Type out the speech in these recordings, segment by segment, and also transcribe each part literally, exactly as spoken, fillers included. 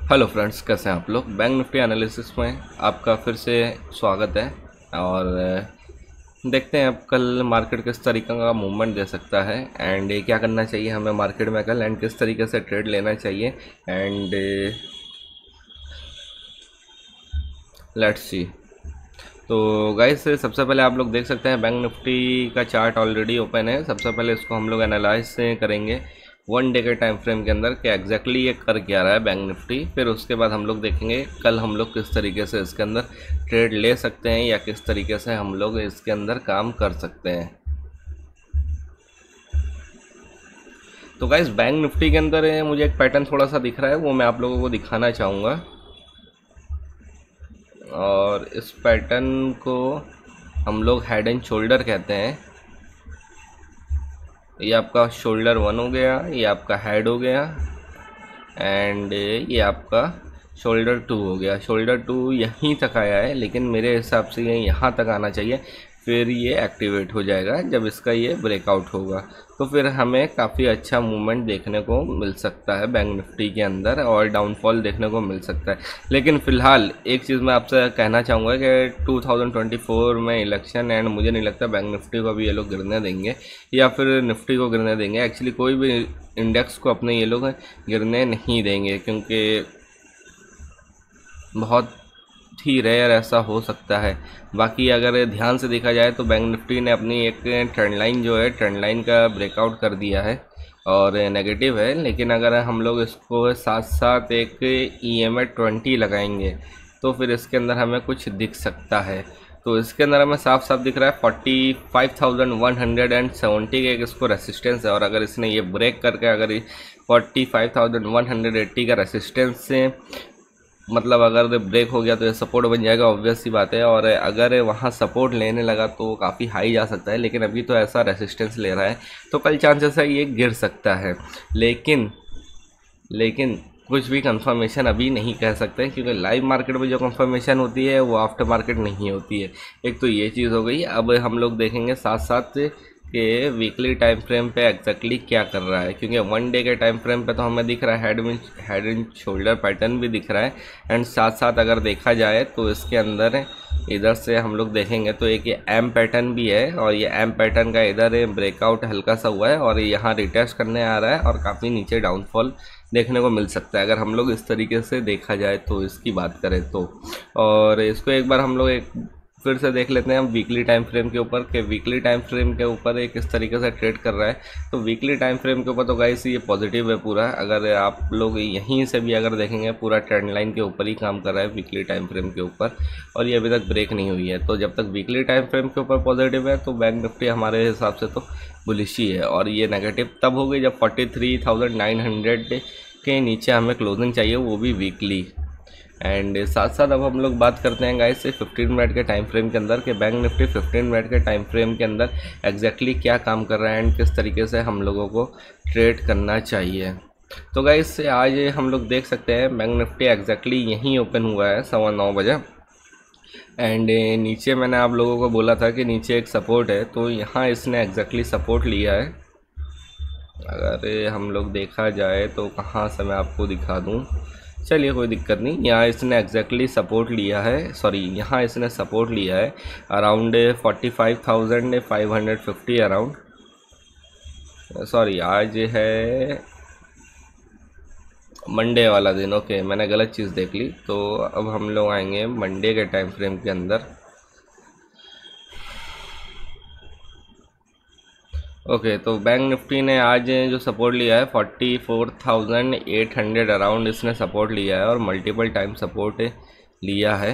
Hello friends, कैसे हैं आप लोग। बैंक निफ्टी एनालिसिस में आपका फिर से स्वागत है। और अ, देखते हैं अब कल मार्केट किस तरीके का मूवमेंट दे सकता है एंड क्या करना चाहिए हमें मार्केट में कल, एंड किस तरीके से ट्रेड लेना चाहिए। And let's see. तो गाइस, सबसे पहले आप लोग देख सकते हैं बैंक निफ्टी का चार्ट ऑलरेडी ओपन है। सबसे पहले इसको हम लोग एनालाइज करेंगे वन डे के टाइम फ्रेम के अंदर कि एग्जैक्टली ये कर क्या रहा है बैंक निफ्टी। फिर उसके बाद हम लोग देखेंगे कल हम लोग किस तरीके से इसके अंदर ट्रेड ले सकते हैं या किस तरीके से हम लोग इसके अंदर काम कर सकते हैं। तो गाइस, बैंक निफ्टी के अंदर मुझे एक पैटर्न थोड़ा सा दिख रहा है, वो मैं आप लोगों को दिखाना चाहूँगा। और इस पैटर्न को हम लोग हेड एंड शोल्डर कहते हैं। ये आपका शोल्डर वन हो गया, ये आपका हेड हो गया, एंड ये आपका शोल्डर टू हो गया। शोल्डर टू यहीं तक आया है, लेकिन मेरे हिसाब से ये यहाँ तक आना चाहिए, फिर ये एक्टिवेट हो जाएगा। जब इसका ये ब्रेकआउट होगा तो फिर हमें काफ़ी अच्छा मूवमेंट देखने को मिल सकता है बैंक निफ्टी के अंदर, और डाउनफॉल देखने को मिल सकता है। लेकिन फ़िलहाल एक चीज़ मैं आपसे कहना चाहूँगा कि टू थाउजेंड ट्वेंटी फोर में इलेक्शन, एंड मुझे नहीं लगता बैंक निफ्टी को भी ये लोग गिरने देंगे या फिर निफ्टी को गिरने देंगे। एक्चुअली कोई भी इंडेक्स को अपने ये लोग गिरने नहीं देंगे, क्योंकि बहुत ही रेयर ऐसा हो सकता है। बाकी अगर ध्यान से देखा जाए तो बैंक निफ्टी ने अपनी एक ट्रेंड लाइन जो है, ट्रेंड लाइन का ब्रेकआउट कर दिया है और नेगेटिव है। लेकिन अगर हम लोग इसको साथ साथ एक ई एम ए ट्वेंटी लगाएंगे तो फिर इसके अंदर हमें कुछ दिख सकता है। तो इसके अंदर हमें साफ साफ दिख रहा है forty five thousand one hundred and seventy का एक इसको रेसिस्टेंस है, और अगर इसने ये ब्रेक करके अगर forty five thousand one hundred eighty का रेसिस्टेंस से मतलब अगर ब्रेक हो गया तो ये सपोर्ट बन जाएगा, ऑब्वियस सी बात है। और अगर वहाँ सपोर्ट लेने लगा तो काफ़ी हाई जा सकता है, लेकिन अभी तो ऐसा रेसिस्टेंस ले रहा है तो कल चांसेस है ये गिर सकता है। लेकिन लेकिन कुछ भी कंफर्मेशन अभी नहीं कह सकते, क्योंकि लाइव मार्केट में जो कंफर्मेशन होती है वो आफ्टर मार्केट नहीं होती है। एक तो ये चीज़ हो गई। अब हम लोग देखेंगे साथ साथ कि वीकली टाइम फ्रेम पे एग्जैक्टली क्या कर रहा है, क्योंकि वन डे के टाइम फ्रेम पे तो हमें दिख रहा है हेड में हेड एंड शोल्डर पैटर्न भी दिख रहा है। एंड साथ साथ अगर देखा जाए तो इसके अंदर इधर से हम लोग देखेंगे तो एक ये एम पैटर्न भी है, और ये एम पैटर्न का इधर ब्रेकआउट हल्का सा हुआ है और यहाँ रिटेस्ट करने आ रहा है और काफ़ी नीचे डाउनफॉल देखने को मिल सकता है, अगर हम लोग इस तरीके से देखा जाए तो, इसकी बात करें तो। और इसको एक बार हम लोग एक फिर से देख लेते हैं हम वीकली टाइम फ्रेम के ऊपर, कि वीकली टाइम फ्रेम के ऊपर ये किस तरीके से ट्रेड कर रहा है। तो वीकली टाइम फ्रेम के ऊपर तो गाइस ये पॉजिटिव है पूरा। अगर आप लोग यहीं से भी अगर देखेंगे, पूरा ट्रेंड लाइन के ऊपर ही काम कर रहा है वीकली टाइम फ्रेम के ऊपर, और ये अभी तक ब्रेक नहीं हुई है। तो जब तक वीकली टाइम फ्रेम के ऊपर पॉजिटिव है तो बैंक निफ्टी हमारे हिसाब से तो बुलिश ही है। और ये नेगेटिव तब हो गई जब forty three thousand nine hundred के नीचे हमें क्लोजिंग चाहिए, वो भी वीकली। एंड साथ साथ अब हम लोग बात करते हैं गाइस से फिफ्टीन मिनट के टाइम फ्रेम के अंदर, कि बैंक निफ्टी फिफ्टीन मिनट के टाइम फ्रेम के अंदर एग्जैक्टली क्या काम कर रहा है एंड किस तरीके से हम लोगों को ट्रेड करना चाहिए। तो गाइस आज हम लोग देख सकते हैं बैंक निफ्टी एग्जैक्टली यहीं ओपन हुआ है सवा नौ बजे। एंड नीचे मैंने आप लोगों को बोला था कि नीचे एक सपोर्ट है, तो यहाँ इसने एग्जैक्टली सपोर्ट लिया है। अगर हम लोग देखा जाए तो कहाँ से मैं आपको दिखा दूँ, चलिए कोई दिक्कत नहीं। यहाँ इसने एग्जैक्टली सपोर्ट लिया है, सॉरी यहाँ इसने सपोर्ट लिया है around forty five thousand five hundred fifty around. Sorry आज है मंडे वाला दिन, ओके मैंने गलत चीज़ देख ली। तो अब हम लोग आएंगे मंडे के टाइम फ्रेम के अंदर। ओके okay, तो बैंक निफ्टी ने आज जो सपोर्ट लिया है forty four thousand eight hundred around इसने सपोर्ट लिया है, और मल्टीपल टाइम सपोर्ट लिया है।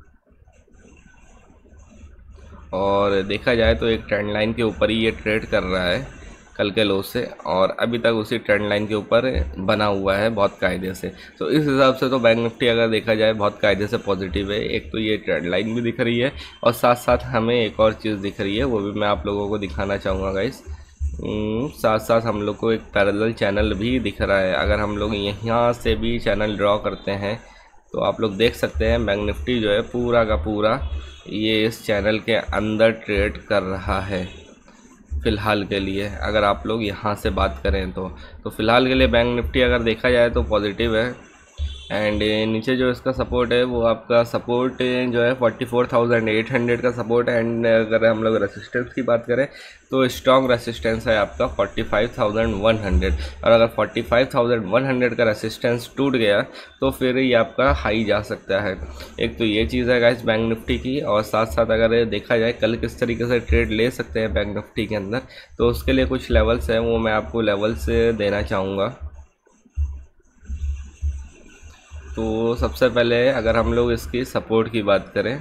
और देखा जाए तो एक ट्रेंड लाइन के ऊपर ही ये ट्रेड कर रहा है कल के लो से, और अभी तक उसी ट्रेंड लाइन के ऊपर बना हुआ है बहुत कायदे से। तो इस हिसाब से तो बैंक निफ्टी अगर देखा जाए बहुत कायदे से पॉजिटिव है। एक तो ये ट्रेंड लाइन भी दिख रही है, और साथ साथ हमें एक और चीज़ दिख रही है, वो भी मैं आप लोगों को दिखाना चाहूँगा गाइस। साथ साथ हम लोग को एक पैरेलल चैनल भी दिख रहा है। अगर हम लोग यहाँ से भी चैनल ड्रॉ करते हैं तो आप लोग देख सकते हैं बैंक निफ्टी जो है पूरा का पूरा ये इस चैनल के अंदर ट्रेड कर रहा है फ़िलहाल के लिए। अगर आप लोग यहाँ से बात करें तो तो फ़िलहाल के लिए बैंक निफ्टी अगर देखा जाए तो पॉजिटिव है। एंड नीचे जो इसका सपोर्ट है वो आपका सपोर्ट जो है forty four thousand eight hundred का सपोर्ट है। एंड अगर हम लोग रेसिस्टेंस की बात करें तो स्ट्रॉन्ग रेसिस्टेंस है आपका forty five thousand one hundred. और अगर forty five thousand one hundred का रेसिस्टेंस टूट गया तो फिर ये आपका हाई जा सकता है। एक तो ये चीज़ है गाइस बैंक निफ्टी की, और साथ साथ अगर देखा जाए कल किस तरीके से ट्रेड ले सकते हैं बैंक निफ्टी के अंदर, तो उसके लिए कुछ लेवल्स हैं, वो मैं आपको लेवल्स देना चाहूँगा। तो सबसे पहले अगर हम लोग इसकी सपोर्ट की बात करें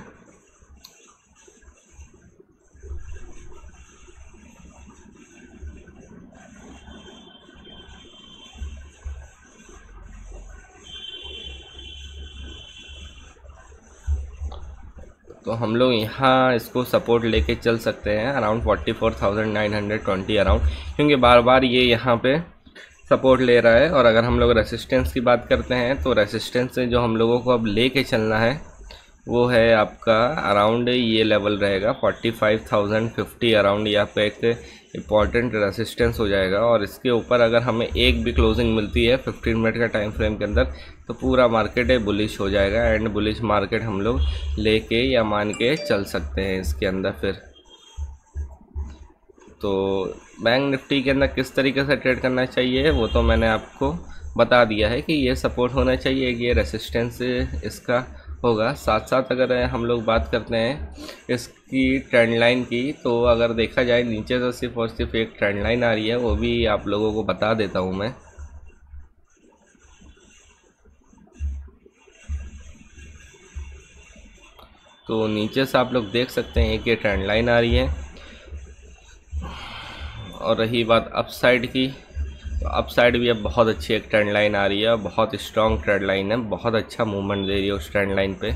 तो हम लोग यहाँ इसको सपोर्ट लेके चल सकते हैं around forty four thousand nine hundred twenty around, क्योंकि बार बार ये यहाँ पे सपोर्ट ले रहा है। और अगर हम लोग रेसिस्टेंस की बात करते हैं तो रेसिस्टेंस से जो हम लोगों को अब लेके चलना है वो है आपका अराउंड ये लेवल रहेगा forty five thousand fifty around. ये आपका एक इम्पॉर्टेंट रेसिस्टेंस हो जाएगा, और इसके ऊपर अगर हमें एक भी क्लोजिंग मिलती है फिफ्टीन मिनट का टाइम फ्रेम के अंदर तो पूरा मार्केट है बुलिश हो जाएगा। एंड बुलिश मार्केट हम लोग लेके या मान के चल सकते हैं इसके अंदर। फिर तो बैंक निफ्टी के अंदर किस तरीके से ट्रेड करना चाहिए वो तो मैंने आपको बता दिया है कि ये सपोर्ट होना चाहिए, ये रेसिस्टेंस इसका होगा। साथ साथ अगर हम लोग बात करते हैं इसकी ट्रेंड लाइन की, तो अगर देखा जाए नीचे से सिर्फ और सिर्फ एक ट्रेंड लाइन आ रही है, वो भी आप लोगों को बता देता हूँ मैं। तो नीचे से आप लोग देख सकते हैं एक ये ट्रेंड लाइन आ रही है। और रही बात अप साइड की, तो अप साइड भी अब बहुत अच्छी एक ट्रेंड लाइन आ रही है, बहुत स्ट्रॉन्ग ट्रेंड लाइन है, बहुत अच्छा मूवमेंट दे रही है उस ट्रेंड लाइन पे।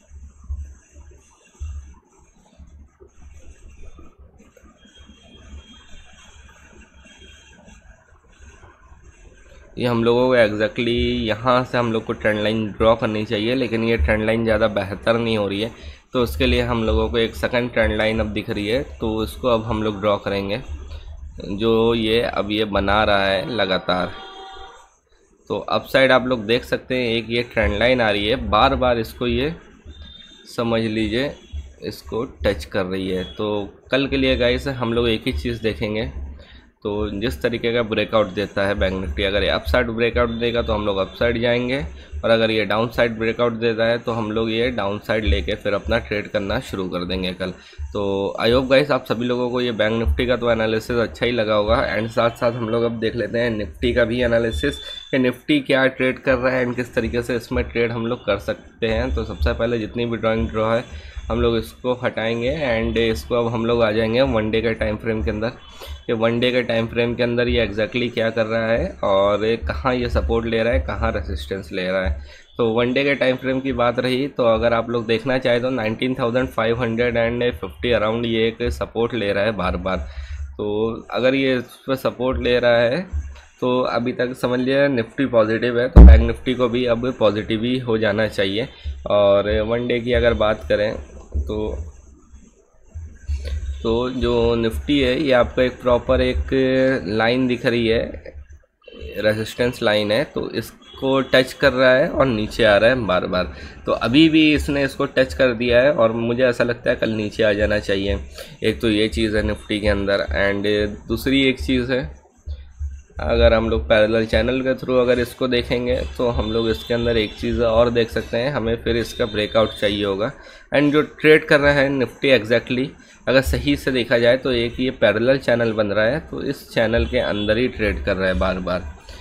ये हम लोगों को एग्जैक्टली यहाँ से हम लोग को ट्रेंड लाइन ड्रॉ करनी चाहिए, लेकिन ये ट्रेंड लाइन ज़्यादा बेहतर नहीं हो रही है, तो उसके लिए हम लोगों को एक सेकंड ट्रेंड लाइन अब दिख रही है, तो इसको अब हम लोग ड्रॉ करेंगे, जो ये अब ये बना रहा है लगातार। तो अप साइड आप लोग देख सकते हैं एक ये ट्रेंड लाइन आ रही है, बार बार इसको ये समझ लीजिए इसको टच कर रही है। तो कल के लिए गाइस हम लोग एक ही चीज़ देखेंगे, तो जिस तरीके का ब्रेकआउट देता है बैंक निफ्टी, अगर ये अप साइड ब्रेकआउट देगा तो हम लोग अप साइड जाएंगे, और अगर ये डाउन साइड ब्रेकआउट देता है तो हम लोग ये डाउन साइड लेके फिर अपना ट्रेड करना शुरू कर देंगे कल। तो आई होप गाइस आप सभी लोगों को ये बैंक निफ्टी का तो एनालिसिस अच्छा ही लगा होगा। एंड साथ साथ हम लोग अब देख लेते हैं निफ्टी का भी एनालिसिस कि निफ्टी क्या ट्रेड कर रहा है एंड किस तरीके से इसमें ट्रेड हम लोग कर सकते हैं। तो सबसे पहले जितनी भी ड्राइंग ड्रॉ है हम लोग इसको हटाएंगे, एंड इसको अब हम लोग आ जाएंगे वन डे के टाइम फ्रेम के अंदर कि वन डे के टाइम फ्रेम के अंदर ये एग्जैक्टली क्या कर रहा है और कहाँ ये सपोर्ट ले रहा है, कहाँ रेसिस्टेंस ले रहा है। तो वन डे के टाइम फ्रेम की बात रही तो अगर आप लोग देखना चाहें तो nineteen thousand five hundred and fifty around ये एक सपोर्ट ले रहा है बार बार। तो अगर ये इस पर सपोर्ट ले रहा है तो अभी तक समझ लिया निफ्टी पॉजिटिव है, तो बैंक निफ्टी को भी अब पॉजिटिव ही हो जाना चाहिए। और वन डे की अगर बात करें तो तो जो निफ्टी है ये आपका एक प्रॉपर एक लाइन दिख रही है, रेजिस्टेंस लाइन है, तो इसको टच कर रहा है और नीचे आ रहा है बार बार। तो अभी भी इसने इसको टच कर दिया है और मुझे ऐसा लगता है कल नीचे आ जाना चाहिए। एक तो ये चीज़ है निफ्टी के अंदर, एंड दूसरी एक चीज़ है अगर हम लोग पैरेलल चैनल के थ्रू अगर इसको देखेंगे तो हम लोग इसके अंदर एक चीज़ और देख सकते हैं, हमें फिर इसका ब्रेकआउट चाहिए होगा। एंड जो ट्रेड कर रहा है निफ्टी एग्जैक्टली अगर सही से देखा जाए तो एक ये पैरेलल चैनल बन रहा है, तो इस चैनल के अंदर ही ट्रेड कर रहा है बार बार,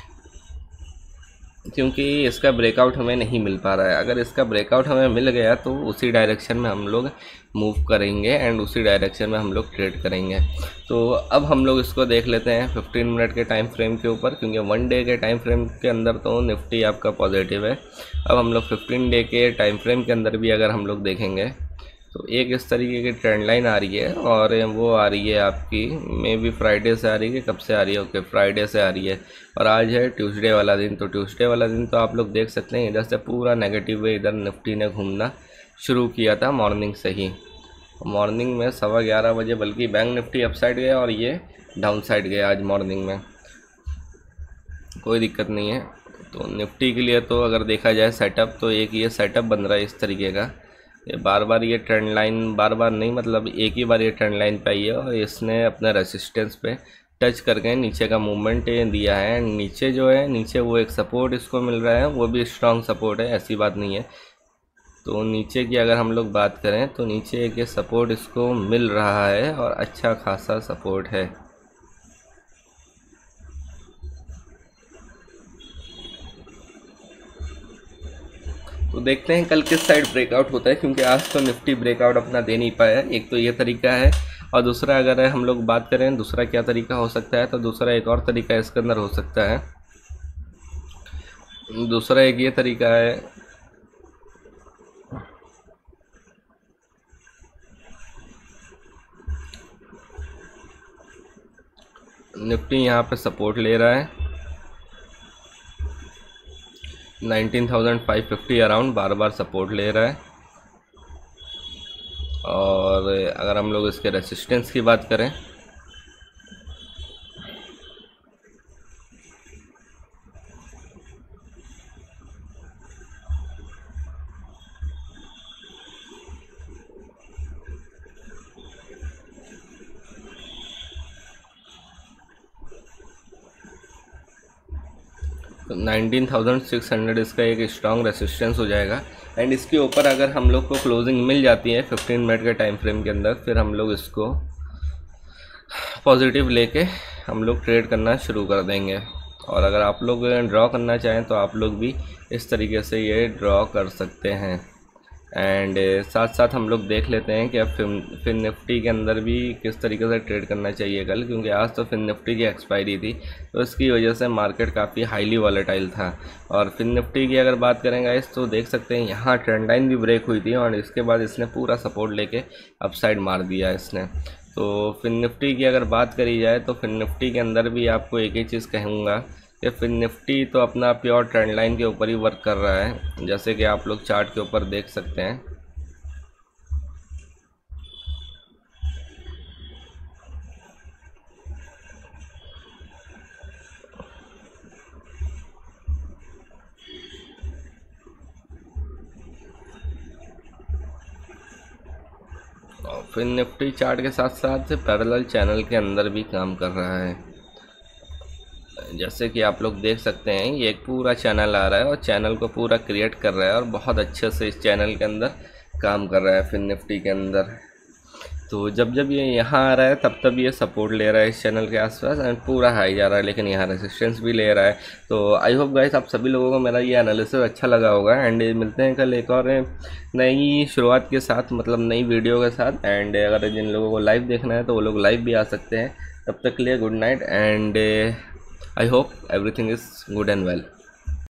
क्योंकि इसका ब्रेकआउट हमें नहीं मिल पा रहा है। अगर इसका ब्रेकआउट हमें मिल गया तो उसी डायरेक्शन में हम लोग मूव करेंगे एंड उसी डायरेक्शन में हम लोग ट्रेड करेंगे। तो अब हम लोग इसको देख लेते हैं फिफ्टीन मिनट के टाइम फ्रेम के ऊपर, क्योंकि वन डे के टाइम फ्रेम के अंदर तो निफ्टी आपका पॉजिटिव है। अब हम लोग फिफ्टीन डे के टाइम फ्रेम के अंदर भी अगर हम लोग देखेंगे तो एक इस तरीके की ट्रेंड लाइन आ रही है, और वो आ रही है आपकी मे बी फ्राइडे से आ रही है, कब से आ रही है, ओके फ्राइडे से आ रही है, और आज है ट्यूसडे वाला दिन। तो ट्यूसडे वाला दिन तो आप लोग देख सकते हैं इधर से पूरा नेगेटिव है, इधर निफ्टी ने घूमना शुरू किया था मॉर्निंग से ही। मॉर्निंग में सवा ग्यारह बजे बल्कि बैंक निफ्टी अप साइड गया और ये डाउन साइड गया आज मॉर्निंग में, कोई दिक्कत नहीं है। तो निफ्टी के लिए तो अगर देखा जाए सेटअप, तो एक ये सेटअप बन रहा है इस तरीके का। ये बार बार ये ट्रेंड लाइन, बार बार नहीं मतलब एक ही बार ये ट्रेंड लाइन पे आई है और इसने अपने रेसिस्टेंस पे टच करके नीचे का मूवमेंट दिया है। नीचे जो है, नीचे वो एक सपोर्ट इसको मिल रहा है, वो भी स्ट्रॉन्ग सपोर्ट है, ऐसी बात नहीं है। तो नीचे की अगर हम लोग बात करें तो नीचे एक ये सपोर्ट इसको मिल रहा है और अच्छा खासा सपोर्ट है। तो देखते हैं कल किस साइड ब्रेकआउट होता है, क्योंकि आज तो निफ्टी ब्रेकआउट अपना दे नहीं पाया। एक तो ये तरीका है, और दूसरा अगर हम लोग बात करें दूसरा क्या तरीका हो सकता है, तो दूसरा एक और तरीका इसके अंदर हो सकता है। दूसरा एक ये तरीका है, निफ्टी यहाँ पे सपोर्ट ले रहा है nineteen thousand five fifty around, बार बार सपोर्ट ले रहा है। और अगर हम लोग इसके रेसिस्टेंस की बात करें, तो नाइनटीन थाउजेंड सिक्स हंड्रेड इसका एक स्ट्रॉन्ग रेसिस्टेंस हो जाएगा। एंड इसके ऊपर अगर हम लोग को क्लोजिंग मिल जाती है फिफ्टीन मिनट के टाइम फ्रेम के अंदर, फिर हम लोग इसको पॉजिटिव लेके हम लोग ट्रेड करना शुरू कर देंगे। और अगर आप लोग ड्रॉ करना चाहें तो आप लोग भी इस तरीके से ये ड्रॉ कर सकते हैं। एंड साथ साथ हम लोग देख लेते हैं कि अब फिन फिन निफ्टी के अंदर भी किस तरीके से ट्रेड करना चाहिए कल, क्योंकि आज तो फिन निफ्टी की एक्सपायरी थी, तो इसकी वजह से मार्केट काफ़ी हाईली वॉलेटाइल था। और फिन निफ्टी की अगर बात करेंगे इस, तो देख सकते हैं यहाँ ट्रेंड लाइन भी ब्रेक हुई थी और इसके बाद इसने पूरा सपोर्ट लेके अपसाइड मार दिया इसने। तो फिन निफ्टी की अगर बात करी जाए तो फिन निफ्टी के अंदर भी आपको एक ही चीज़ कहूँगा कि फिन निफ्टी तो अपना प्योर ट्रेंड लाइन के ऊपर ही वर्क कर रहा है, जैसे कि आप लोग चार्ट के ऊपर देख सकते हैं। और फिन निफ्टी चार्ट के साथ साथ पैरेलल चैनल के अंदर भी काम कर रहा है, जैसे कि आप लोग देख सकते हैं ये एक पूरा चैनल आ रहा है और चैनल को पूरा क्रिएट कर रहा है और बहुत अच्छे से इस चैनल के अंदर काम कर रहा है फिन निफ्टी के अंदर। तो जब जब ये यहाँ आ रहा है तब तब ये सपोर्ट ले रहा है इस चैनल के आसपास एंड पूरा हाई जा रहा है, लेकिन यहाँ रेसिस्टेंस भी ले रहा है। तो आई होप गाइस आप सभी लोगों को मेरा ये एनालिसिस अच्छा लगा होगा। एंड मिलते हैं कल एक और नई शुरुआत के साथ, मतलब नई वीडियो के साथ। एंड अगर जिन लोगों को लाइव देखना है तो वो लोग लाइव भी आ सकते हैं। तब तक के लिए good night and I hope everything is good and well.